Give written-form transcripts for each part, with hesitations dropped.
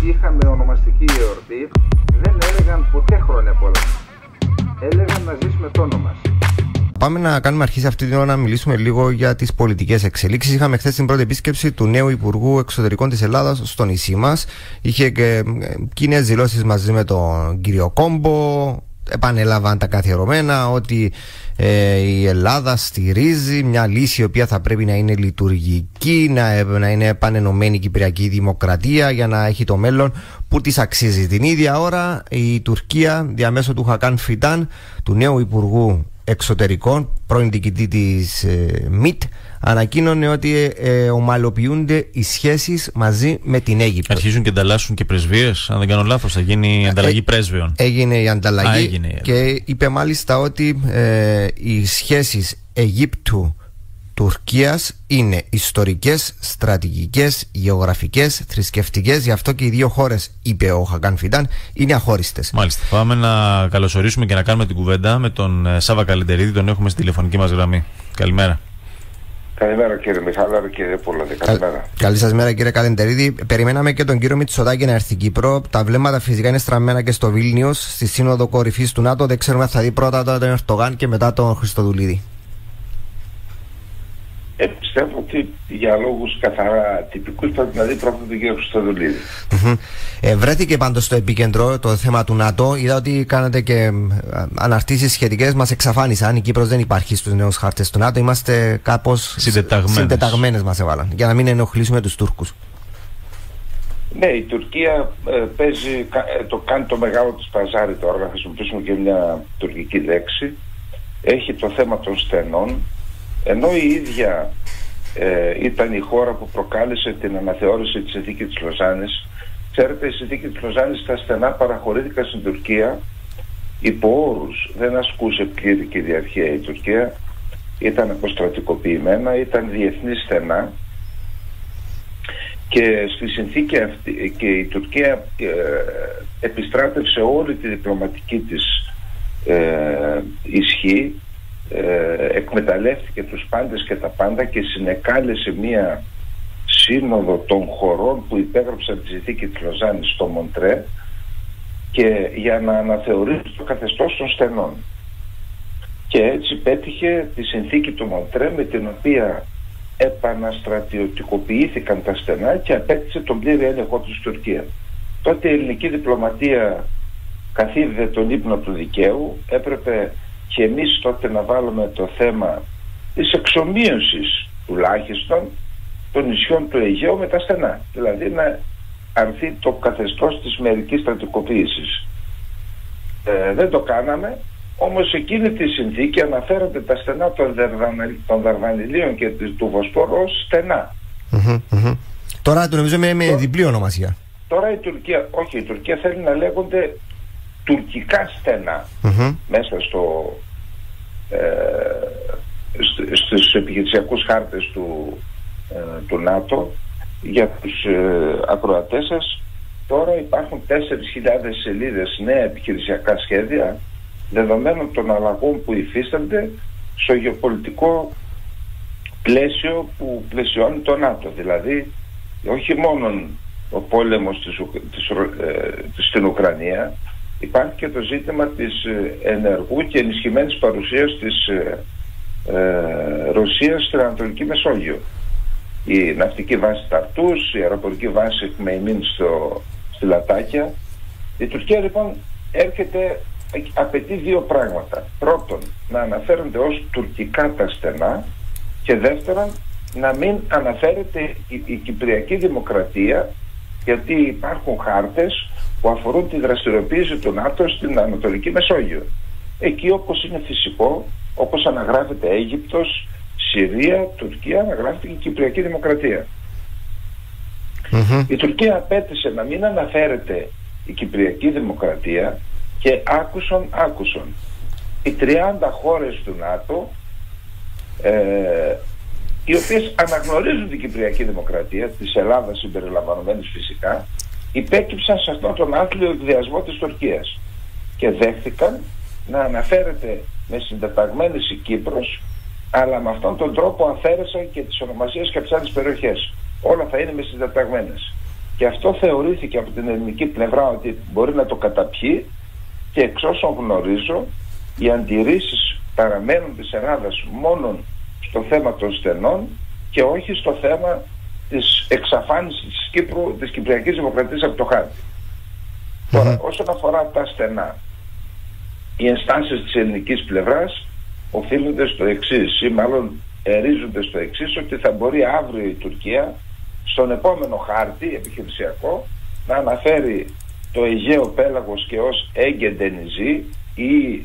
είχαμε ονομαστική εορτή, δεν έλεγαν ποτέ χρόνια πολλά. Έλεγαν να ζήσουμε το όνομα. Πάμε να κάνουμε αρχή αυτή την ώρα να μιλήσουμε λίγο για τις πολιτικές εξελίξεις. Είχαμε χθες την πρώτη επίσκεψη του νέου Υπουργού Εξωτερικών της Ελλάδας στο νησί μας. Είχε και κοινές δηλώσεις μαζί με τον κύριο Κόμπο. Επανέλαβαν τα καθιερωμένα ότι η Ελλάδα στηρίζει μια λύση η οποία θα πρέπει να είναι λειτουργική, να είναι επανενωμένη η Κυπριακή Δημοκρατία για να έχει το μέλλον που της αξίζει. Την ίδια ώρα η Τουρκία διαμέσου του Χακάν Φιντάν, του νέου Υπουργού Εξωτερικών, πρώην διοικητή της ΜΙΤ, ανακοίνωνε ότι ομαλοποιούνται οι σχέσεις μαζί με την Αίγυπτο. Αρχίζουν και ανταλλάσσουν και πρεσβείες, αν δεν κάνω λάθος, θα γίνει η ανταλλαγή πρέσβεων. Έγινε η ανταλλαγή και είπε μάλιστα ότι οι σχέσεις Αιγύπτου-Τουρκίας είναι ιστορικές, στρατηγικές, γεωγραφικές, θρησκευτικές. Γι' αυτό και οι δύο χώρες, είπε ο Χακάν Φιντάν, είναι αχώριστες. Μάλιστα. Πάμε να καλωσορίσουμε και να κάνουμε την κουβέντα με τον Σάβα Καλεντερίδη. Τον έχουμε στη τηλεφωνική μας γραμμή. Καλημέρα. Καλημέρα κύριε Μιχάλαρο, κύριε Πολωνή. Καλημέρα. Καλή σας μέρα κύριε Καλεντερίδη. Περιμέναμε και τον κύριο Μητσοτάκη να έρθει Κύπρο. Τα βλέμματα φυσικά είναι στραμμένα και στο Βίλνιους, στη Σύνοδο Κορυφής του ΝΑΤΟ. Δεν ξέρουμε αν θα δει πρώτα τον Ερντογάν και μετά τον Χριστοδουλίδη. Πιστεύω ότι για λόγους καθαρά τυπικούς πρέπει να δει πρώτα τον κύριο Χριστοδουλίδη. Βρέθηκε πάντως στο επίκεντρο το θέμα του ΝΑΤΟ. Είδα ότι κάνατε και αναρτήσεις σχετικές. Μας εξαφάνισαν. Η Κύπρος δεν υπάρχει στους νέους χάρτες του ΝΑΤΟ. Είμαστε κάπως συντεταγμένες, μας έβαλαν, για να μην ενοχλήσουμε τους Τούρκους. Ναι, η Τουρκία κάνει το μεγάλο της παζάρι τώρα, να χρησιμοποιήσουμε και μια τουρκική λέξη. Έχει το θέμα των στενών, ενώ η ίδια ήταν η χώρα που προκάλεσε την αναθεώρηση της συνθήκης της Λοζάνης. Ξέρετε, η συνθήκη της Λοζάνης στα στενά παραχωρήθηκαν στην Τουρκία υπό όρους. Δεν ασκούσε πλήρη κυριαρχία η Τουρκία, ήταν αποστρατικοποιημένα, ήταν διεθνή στενά και στη συνθήκη αυτή και η Τουρκία επιστράτευσε όλη τη διπλωματική της ισχύ, εκμεταλλεύτηκε τους πάντες και τα πάντα και συνεκάλεσε μία σύνοδο των χωρών που υπέγραψαν τη συνθήκη της Λοζάνης στο Μοντρέ και για να αναθεωρήσει το καθεστώς των στενών. Και έτσι πέτυχε τη συνθήκη του Μοντρέ, με την οποία επαναστρατιωτικοποιήθηκαν τα στενά και απέκτησε τον πλήρη έλεγχο της Τουρκία. Τότε η ελληνική διπλωματία καθίδε τον ύπνο του δικαίου. Έπρεπε και εμείς τότε να βάλουμε το θέμα της εξομοίωσης τουλάχιστον των νησιών του Αιγαίου με τα στενά. Δηλαδή να αρθεί το καθεστώς της μερικής στρατικοποίησης. Δεν το κάναμε, όμως εκείνη τη συνθήκη αναφέρονται τα στενά των Δαρδανηλίων και του Βοσπόρου ως στενά. Τώρα το νομίζω με διπλή ονομασία. Τώρα η Τουρκία θέλει να λέγονται τουρκικά στενά μέσα στους επιχειρησιακούς χάρτες του ΝΑΤΟ. Για τους ακροατές σας, τώρα υπάρχουν 4.000 σελίδες νέα επιχειρησιακά σχέδια, δεδομένων των αλλαγών που υφίστανται στο γεωπολιτικό πλαίσιο που πλαισιώνει το ΝΑΤΟ. Δηλαδή όχι μόνο ο πόλεμος στην Ουκρανία, υπάρχει και το ζήτημα της ενεργού και ενισχυμένης παρουσίας της Ρωσίας στην Ανατολική Μεσόγειο. Η ναυτική βάση Ταρτούς, η αεροπορική βάση Εκμεϊμίν στη Λατάκια. Η Τουρκία λοιπόν απαιτεί δύο πράγματα. Πρώτον, να αναφέρονται ως τουρκικά τα στενά, και δεύτερον, να μην αναφέρεται η Κυπριακή Δημοκρατία, γιατί υπάρχουν χάρτες που αφορούν τη δραστηριοποίηση του ΝΑΤΟ στην Ανατολική Μεσόγειο. Εκεί, όπως είναι φυσικό, όπως αναγράφεται Αίγυπτος, Συρία, Τουρκία, αναγράφεται και η Κυπριακή Δημοκρατία. Η Τουρκία απέτησε να μην αναφέρεται η Κυπριακή Δημοκρατία και άκουσον οι 30 χώρες του ΝΑΤΟ, οι οποίες αναγνωρίζουν την Κυπριακή Δημοκρατία, της Ελλάδας συμπεριλαμβανομένης φυσικά, υπέκυψαν σε αυτόν τον άθλιο εκδιασμό της Τουρκίας και δέχθηκαν να αναφέρεται με συντεταγμένης η Κύπρος, αλλά με αυτόν τον τρόπο αφαίρεσαν και τις ονομασίες και από τις άλλες περιοχές. Όλα θα είναι με συντεταγμένες. και αυτό θεωρήθηκε από την ελληνική πλευρά ότι μπορεί να το καταπιεί, και εξ όσων γνωρίζω οι αντιρρήσεις παραμένουν της Ελλάδας μόνο στο θέμα των στενών και όχι στο θέμα της εξαφάνισης της Κύπρου, της Κυπριακής Δημοκρατίας από το χάρτη. Τώρα, όσον αφορά τα στενά, οι ενστάσεις της ελληνικής πλευράς οφείλονται στο εξής, ή μάλλον ερίζονται στο εξής, ότι θα μπορεί αύριο η Τουρκία στον επόμενο χάρτη επιχειρησιακό να αναφέρει το Αιγαίο πέλαγος και ως Έγκεντενιζή ή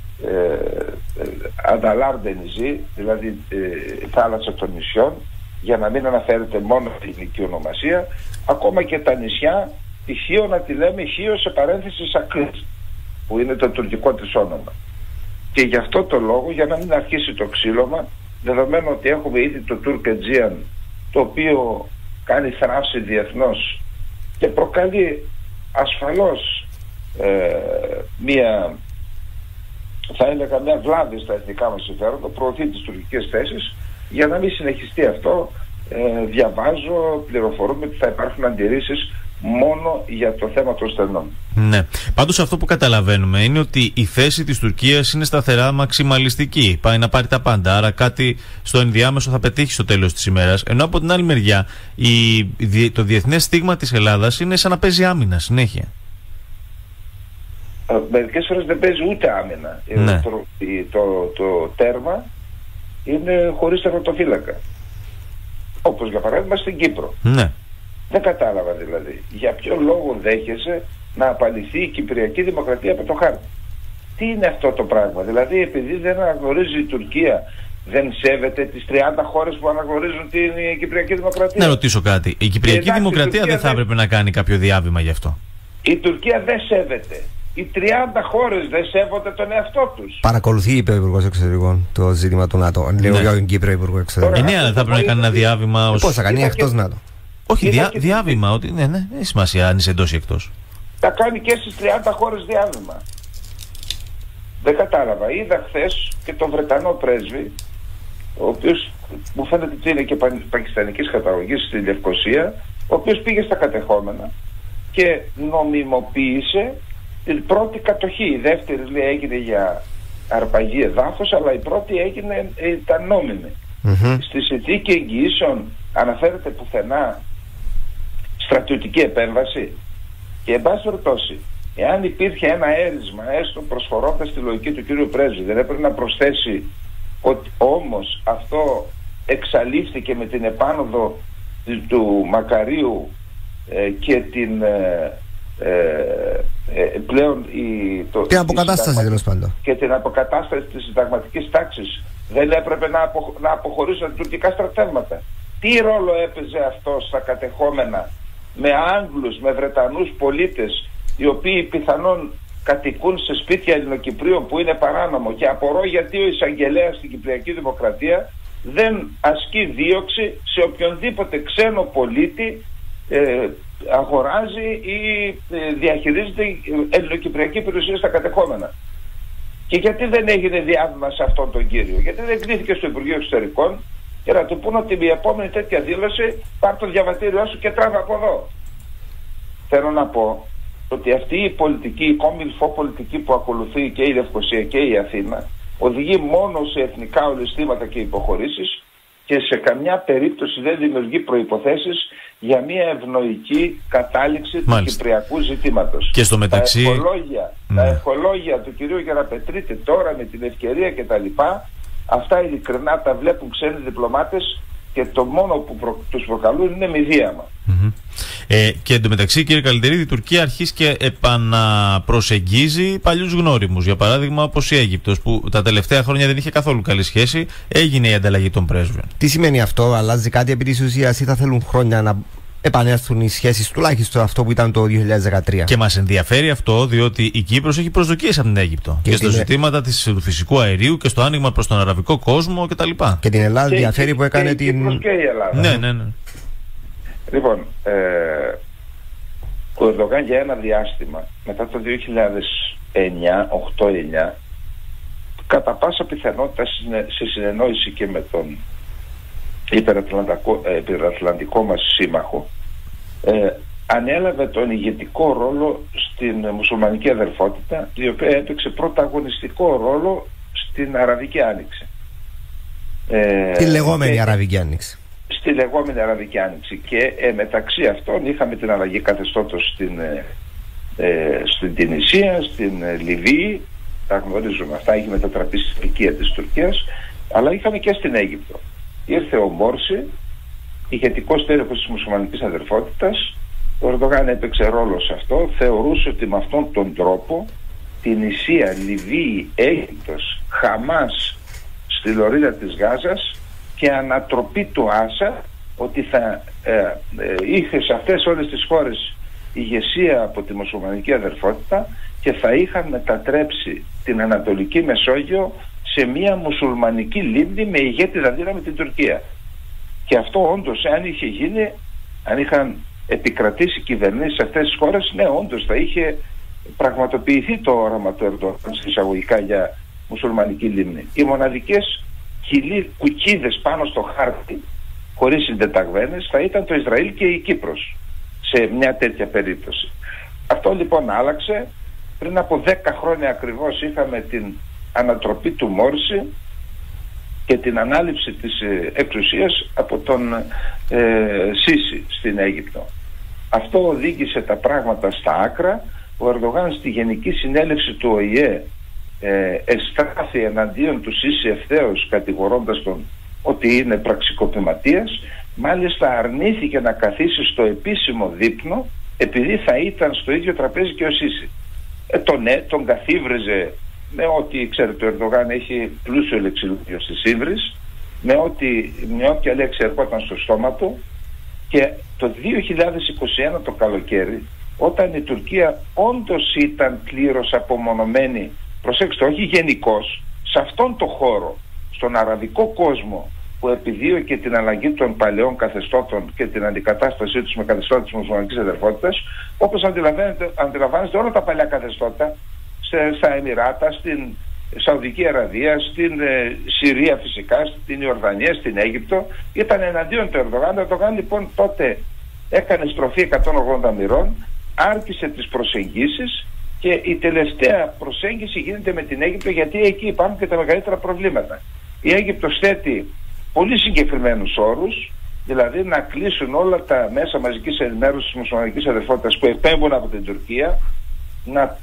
Ανταλάρντενιζή, δηλαδή θάλασσα των νησιών, για να μην αναφέρεται μόνο η ελληνική ονομασία, ακόμα και τα νησιά, τη Χίο να τη λέμε Χίο σε παρένθεση Σακρής, που είναι το τουρκικό της όνομα. Και γι' αυτό το λόγο, για να μην αρχίσει το ξύλωμα, δεδομένου ότι έχουμε ήδη το Turk Aegean, το οποίο κάνει θράψη διεθνώς και προκαλεί ασφαλώς θα έλεγα μια βλάβη στα εθνικά μας συμφέροντα, προωθεί τις τουρκικές θέσεις. Για να μην συνεχιστεί αυτό, διαβάζω, πληροφορούμε ότι θα υπάρχουν αντιρρήσεις μόνο για το θέμα των στενών. Ναι. Πάντως αυτό που καταλαβαίνουμε είναι ότι η θέση της Τουρκίας είναι σταθερά μαξιμαλιστική. Πάει να πάρει τα πάντα, άρα κάτι στο ενδιάμεσο θα πετύχει στο τέλος της ημέρας. Ενώ από την άλλη μεριά το διεθνές στίγμα της Ελλάδας είναι σαν να παίζει άμυνα συνέχεια. Μερικές φορές δεν παίζει ούτε άμυνα. Ναι. Το τέρμα είναι χωρίς τερματοφύλακα. Όπως για παράδειγμα στην Κύπρο. Ναι. Δεν κατάλαβα δηλαδή για ποιο λόγο δέχεσαι να απαλληθεί η Κυπριακή Δημοκρατία από το χάρτη. Τι είναι αυτό το πράγμα? Δηλαδή, επειδή δεν αναγνωρίζει η Τουρκία, δεν σέβεται τις 30 χώρες που αναγνωρίζουν την Κυπριακή Δημοκρατία? Να ρωτήσω κάτι. Η Κυπριακή Δημοκρατία δεν θα έπρεπε να κάνει κάποιο διάβημα γι' αυτό? Η Τουρκία δεν σέβεται. Οι 30 χώρες δεν σέβονται τον εαυτό τους. Παρακολουθεί, είπε ο Υπουργός Εξωτερικών, το ζήτημα του ΝΑΤΟ. Λέω για τον Κύπρο Υπουργό Εξωτερικών. Ναι, αλλά θα πρέπει να κάνει ένα διάβημα. Πώς θα κάνει εκτός ΝΑΤΟ? Όχι, διάβημα. Ότι, ναι, έχει σημασία αν είσαι εντός ή εκτός. Θα κάνει και στις 30 χώρες διάβημα. Δεν κατάλαβα. Είδα χθες και τον Βρετανό πρέσβη, ο οποίος μου φαίνεται ότι είναι και πακιστανικής καταγωγής, στη Λευκοσία, ο οποίος πήγε στα κατεχόμενα και νομιμοποίησε την πρώτη κατοχή. Η δεύτερη, λέει, έγινε για αρπαγή εδάφους, αλλά η πρώτη ήταν νόμιμη. Στη συνθήκη εγγυήσεων αναφέρεται πουθενά στρατιωτική επέμβαση? Και εν πάση περιπτώσει, εάν υπήρχε ένα έρισμα, έστω προσφορώντας τη λογική του κύριου πρέσβη, δεν έπρεπε να προσθέσει ότι όμως αυτό εξαλείφθηκε με την επάνωδο του Μακαρίου και την πλέον την αποκατάσταση, τέλος πάντων, και την αποκατάσταση της συνταγματικής τάξης? Δεν έπρεπε να αποχωρήσουν τα τουρκικά στρατεύματα? Τι ρόλο έπαιζε αυτό στα κατεχόμενα, με Άγγλους, με Βρετανούς πολίτες, οι οποίοι πιθανόν κατοικούν σε σπίτια Ελληνοκυπρίων που είναι παράνομο, και απορώ γιατί ο εισαγγελέας στην Κυπριακή Δημοκρατία δεν ασκεί δίωξη σε οποιονδήποτε ξένο πολίτη αγοράζει ή διαχειρίζεται ελληνοκυπριακή περιουσία στα κατεχόμενα. Και γιατί δεν έγινε διάβημα σε αυτόν τον κύριο? Γιατί δεν κλήθηκε στο Υπουργείο Εξωτερικών και να του πούνε ότι η επόμενη τέτοια δήλωση πάρ' το διαβατήριό σου και τράβα από εδώ? Θέλω να πω ότι αυτή η πολιτική, η κόμιλφο πολιτική που ακολουθεί και η Λευκοσία και η Αθήνα, οδηγεί μόνο σε εθνικά ολισθήματα και υποχωρήσεις και σε καμιά περίπτωση δεν δημιουργεί προϋποθέσεις για μια ευνοϊκή κατάληξη του κυπριακού ζητήματος. Και στο μεταξύ τα ευχολόγια του κυρίου Γεραπετρίτη τώρα με την ευκαιρία και τα λοιπά, αυτά ειλικρινά τα βλέπουν ξένοι διπλωμάτες και το μόνο που τους προκαλούν είναι μηδίαμα. Και εντωμεταξύ, κύριε Καλλιντερίδη, η Τουρκία αρχίζει και επαναπροσεγγίζει παλιούς γνώριμους. Για παράδειγμα, όπως η Αίγυπτος, που τα τελευταία χρόνια δεν είχε καθόλου καλή σχέση, έγινε η ανταλλαγή των πρέσβεων. Τι σημαίνει αυτό? Αλλάζει κάτι επί της ουσίας ή θα θέλουν χρόνια να επανέλθουν οι σχέσεις, τουλάχιστον αυτό που ήταν το 2013? Και μας ενδιαφέρει αυτό, διότι η Κύπρος έχει προσδοκίες από την Αίγυπτο. Και στα ζητήματα του φυσικού αερίου και στο άνοιγμα προς τον αραβικό κόσμο κτλ. Και την Ελλάδα ενδιαφέρει που έκανε και την. Και η Ελλάδα. Ναι. Λοιπόν, ο Ερντογάν για ένα διάστημα μετά το 2008-2009 κατά πάσα πιθανότητα σε συνεννόηση και με τον υπερατλαντικό μας σύμμαχο ανέλαβε τον ηγετικό ρόλο στην μουσουλμανική αδερφότητα, η οποία έπαιξε πρωταγωνιστικό ρόλο στην Αραβική Άνοιξη. Τη λεγόμενη Αραβική Άνοιξη. Στη λεγόμενη Αραβική Άνοιξη. Και μεταξύ αυτών είχαμε την αλλαγή καθεστώτος στην Τινησία, στην Λιβύη, τα γνωρίζουμε αυτά, είχε μετατραπεί στην επικία της Τουρκίας, αλλά είχαμε και στην Αίγυπτο. Ήρθε ο Μόρση, ηγετικός τέλεχος της μουσουλμανικής αδερφότητας. Ο Ερντογάν έπαιξε ρόλο σε αυτό, θεωρούσε ότι με αυτόν τον τρόπο Τινησία, Λιβύη, Αίγυπτος, Χαμάς στη λωρίδα της Γάζας και ανατροπή του Άσα, ότι θα είχε σε αυτές όλες τις χώρες ηγεσία από τη μουσουλμανική αδερφότητα και θα είχαν μετατρέψει την Ανατολική Μεσόγειο σε μια μουσουλμανική λίμνη με ηγέτηδα δύναμη την Τουρκία. Και αυτό όντως, αν είχε γίνει, αν είχαν επικρατήσει κυβερνήσεις σε αυτές τις χώρες, ναι, όντως θα είχε πραγματοποιηθεί το όραμα του Ερντογάν εισαγωγικά για μουσουλμανική λίμνη. Οι μοναδικές κουκίδες πάνω στο χάρτη, χωρίς συντεταγμένες, θα ήταν το Ισραήλ και η Κύπρος σε μια τέτοια περίπτωση. Αυτό λοιπόν άλλαξε. Πριν από 10 χρόνια ακριβώς είχαμε την ανατροπή του Μόρση και την ανάληψη της εξουσίας από τον Σίση στην Αίγυπτο. Αυτό οδήγησε τα πράγματα στα άκρα. Ο Ερντογάν στη Γενική Συνέλευση του ΟΗΕ εστράφη εναντίον του Σίση ευθέως, κατηγορώντας τον ότι είναι πραξικοπηματίας. Μάλιστα αρνήθηκε να καθίσει στο επίσημο δείπνο επειδή θα ήταν στο ίδιο τραπέζι και ο Σίση. Τον καθίβριζε με ότι, ξέρετε, ο Ερντογάν έχει πλούσιο λεξιλόγιο στις ύβρις, με όποια λέξη ερχόταν στο στόμα του. Και το 2021 το καλοκαίρι, όταν η Τουρκία όντως ήταν πλήρως απομονωμένη, προσέξτε, όχι γενικώς, σε αυτόν το χώρο, στον αραβικό κόσμο που επιδίωκε την αλλαγή των παλαιών καθεστώτων και την αντικατάστασή τους με καθεστώτα της μουσουλμανικής αδερφότητας, όπως αντιλαμβάνεστε όλα τα παλιά καθεστώτα στα Εμιράτα, στην Σαουδική Αραβία, στην Συρία φυσικά, στην Ιορδανία, στην Αίγυπτο, ήταν εναντίον του Ερντογάν. Ο Ερντογάν λοιπόν τότε έκανε στροφή 180 μοιρών, άρχισε τις προσεγγίσεις και η τελευταία προσέγγιση γίνεται με την Αίγυπτο, γιατί εκεί υπάρχουν και τα μεγαλύτερα προβλήματα. Η Αίγυπτος θέτει πολύ συγκεκριμένους όρους, δηλαδή να κλείσουν όλα τα μέσα μαζικής ενημέρωσης της μουσουλμανικής αδερφότητας που επέμβουν από την Τουρκία, να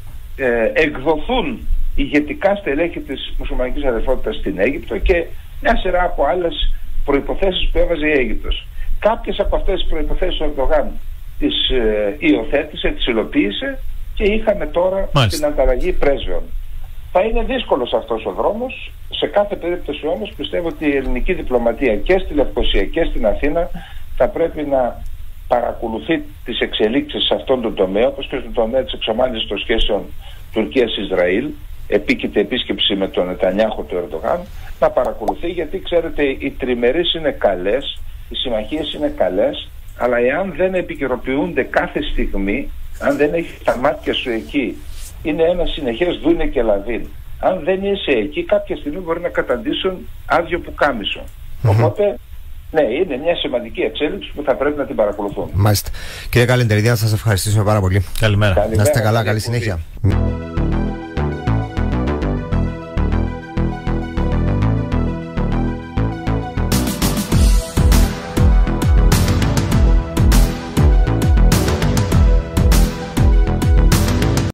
εκδοθούν ηγετικά στελέχη της μουσουλμανικής αδερφότητας στην Αίγυπτο και μια σειρά από άλλες προϋποθέσεις που έβαζε η Αίγυπτος. Κάποιες από αυτές τις προϋποθέσεις ο Ερντογάν τις υιοθέτησε, τις υλοποίησε και είχαμε τώρα την ανταλλαγή πρέσβεων. Θα είναι δύσκολος αυτός ο δρόμος. Σε κάθε περίπτωση όμως πιστεύω ότι η ελληνική διπλωματία και στη Λευκοσία και στην Αθήνα θα πρέπει να παρακολουθεί τις εξελίξεις σε αυτόν τον τομέα, όπως και στον τομέα της εξομάλυνσης των σχέσεων Τουρκίας-Ισραήλ, επίκειται επίσκεψη με τον Νετανιάχου του Ερντογάν, να παρακολουθεί, γιατί ξέρετε οι τριμερείς είναι καλές, οι συμμαχίες είναι καλές, αλλά εάν δεν επικαιροποιούνται κάθε στιγμή, αν δεν έχεις τα μάτια σου εκεί, είναι ένα συνεχές δούνε και λαβίν. Αν δεν είσαι εκεί, κάποια στιγμή μπορεί να καταντήσουν άδειο πουκάμισο. Οπότε, ναι, είναι μια σημαντική εξέλιξη που θα πρέπει να την παρακολουθούμε. Μάλιστα. Κύριε Καλεντερίδη, να σας ευχαριστήσουμε πάρα πολύ. Καλημέρα. Να είστε καλά, καλή συνέχεια.